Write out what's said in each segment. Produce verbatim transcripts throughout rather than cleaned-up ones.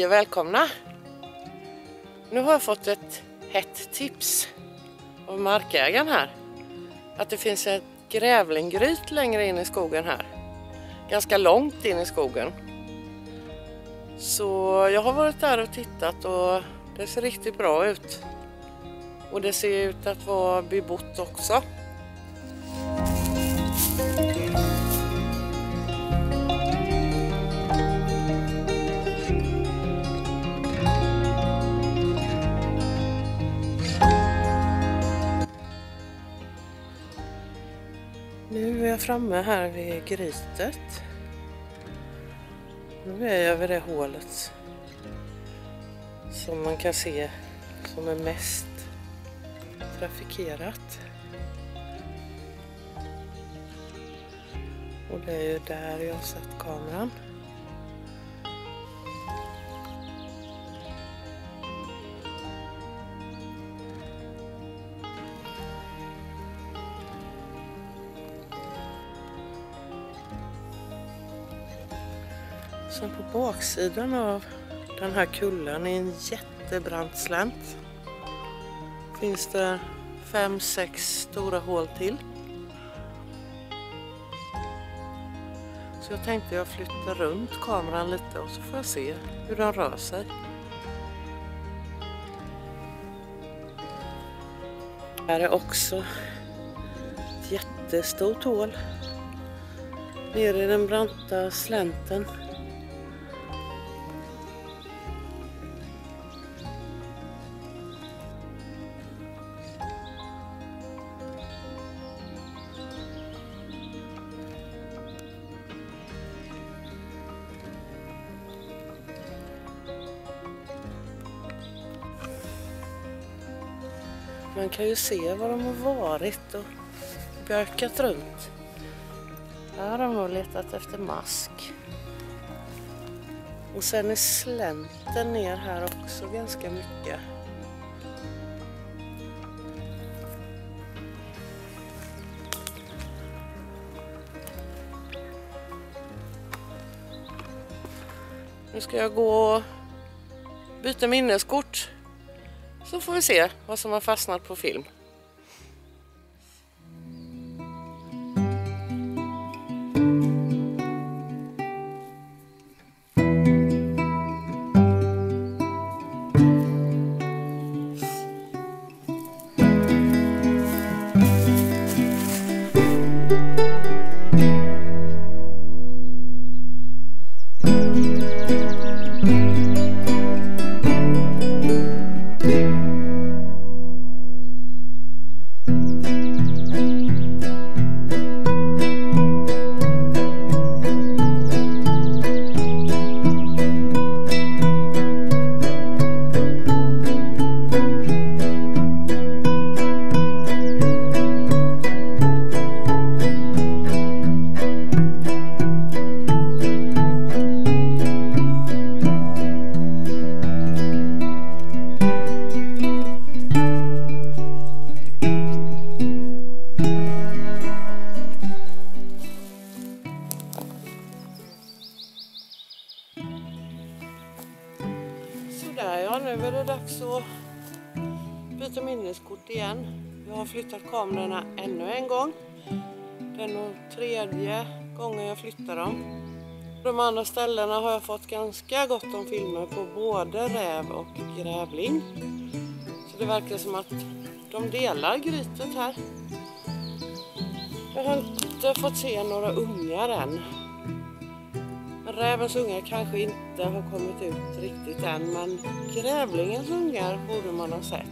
Hej och välkomna! Nu har jag fått ett hett tips av markägaren här. Att det finns ett grävlinggryt längre in i skogen här. Ganska långt in i skogen. Så jag har varit där och tittat och det ser riktigt bra ut. Och det ser ut att vara bebott också. Nu är jag framme här vid grytet. Nu är jag vid det hålet som man kan se som är mest trafikerat. Och det är ju där jag har satt kameran. Sen på baksidan av den här kullen i en jättebrant slänt finns det fem, sex stora hål till. Så jag tänkte jag flyttar runt kameran lite och så får jag se hur den rör sig. Här är också ett jättestort hål nere i den branta slänten. Man kan ju se var de har varit och bökat runt. Här har de nog letat efter mask. Och sen är slänten ner här också ganska mycket. Nu ska jag gå och byta minneskort. Så får vi se vad som har fastnat på film. Där ja, nu är det dags att byta minneskort igen. Jag har flyttat kamerorna ännu en gång. Det är nog tredje gången jag flyttar dem. De andra ställena har jag fått ganska gott om filmer på både räv och grävling. Så det verkar som att de delar grytet här. Jag har inte fått se några ungar än. Men rävens ungar kanske inte har kommit ut riktigt än, men grävlingens ungar borde man ha sett.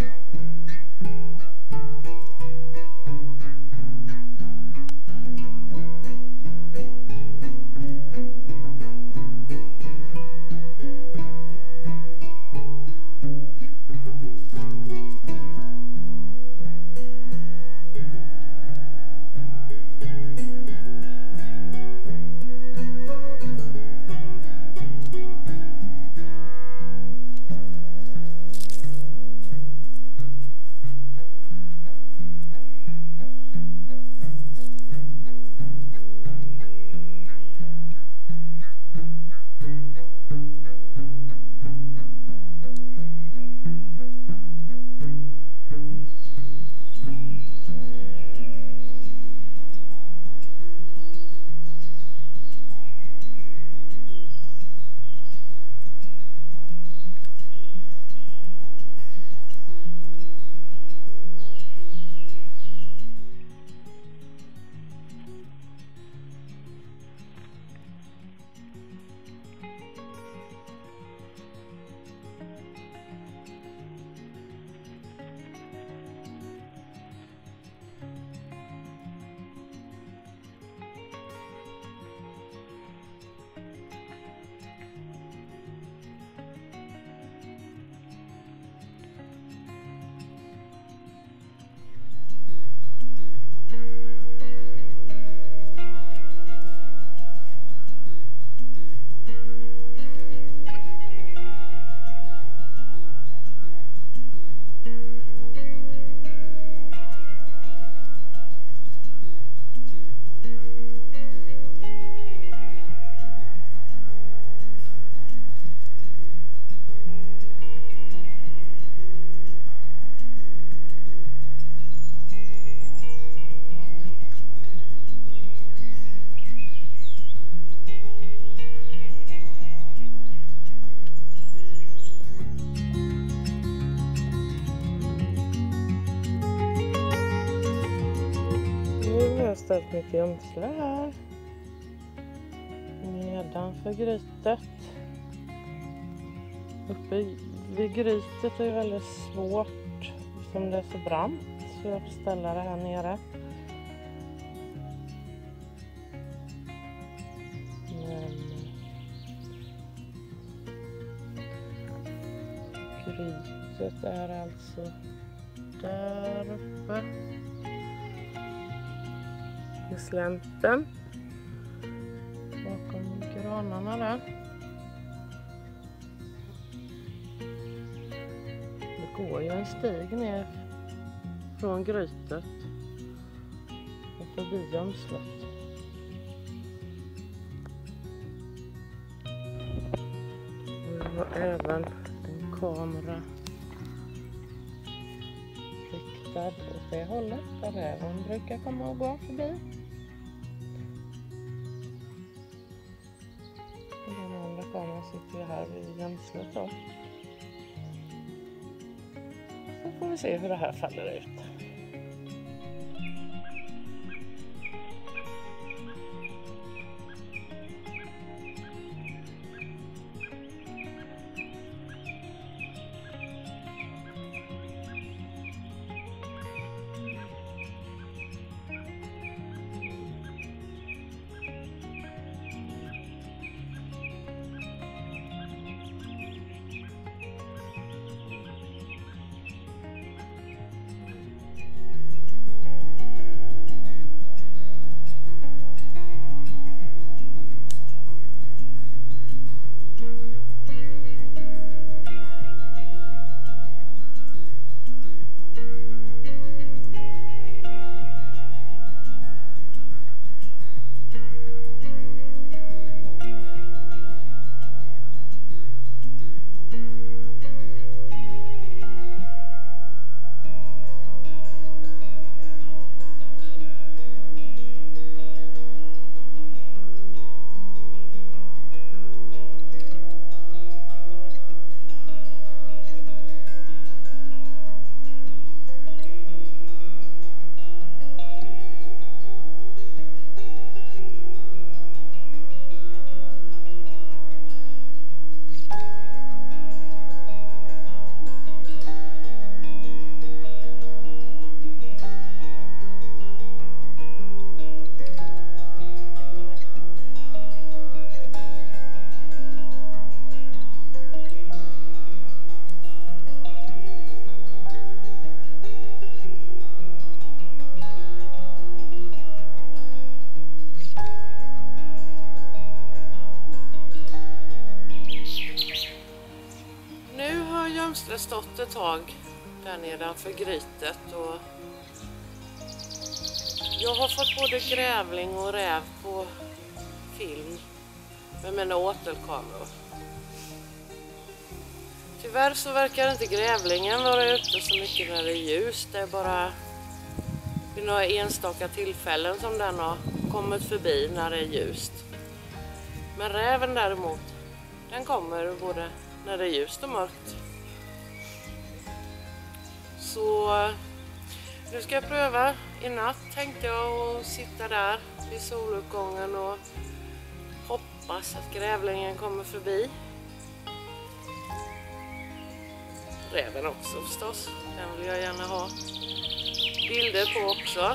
ställt mitt gömsle här nedanför grytet. Uppe vid grytet är det väldigt svårt som det är så brant, så jag får ställa det här nere. Men grytet är alltså där uppe i slänten bakom granarna där. Det går ju en stig ner från grytet och förbi gömslet. Det var även en kamera riktad åt det hållet där räven brukar komma och gå förbi. Och den andra kameran sitter ju här vid gömslet då. Så får vi se hur det här faller ut. måste det stått ett tag där nedanför grytet och jag har fått både grävling och räv på film med mina åtelkameror. Tyvärr så verkar inte grävlingen vara ute så mycket när det är ljust. Det är bara vid några enstaka tillfällen som den har kommit förbi när det är ljust. Men räven däremot, den kommer både när det är ljust och mörkt. Så nu ska jag pröva. I natt tänkte jag att sitta där vid soluppgången och hoppas att grävlingen kommer förbi. Räven också förstås, den vill jag gärna ha bilder på också.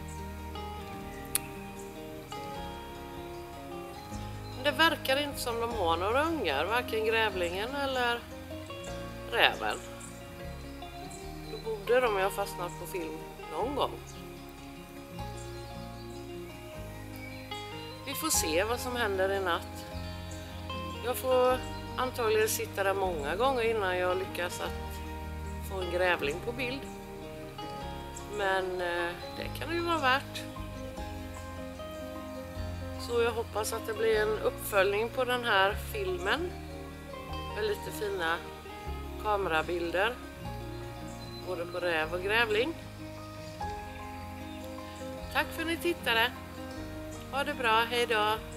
Men det verkar inte som de har några ungar, varken grävlingen eller räven. Då borde de ju ha fastnat på film någon gång. Vi får se vad som händer i natt. Jag får antagligen sitta där många gånger innan jag lyckas att få en grävling på bild. Men eh, det kan det ju vara värt. Så jag hoppas att det blir en uppföljning på den här filmen. Med lite fina kamerabilder. Både på räv och grävling. Tack för att ni tittade. Ha det bra, hej då!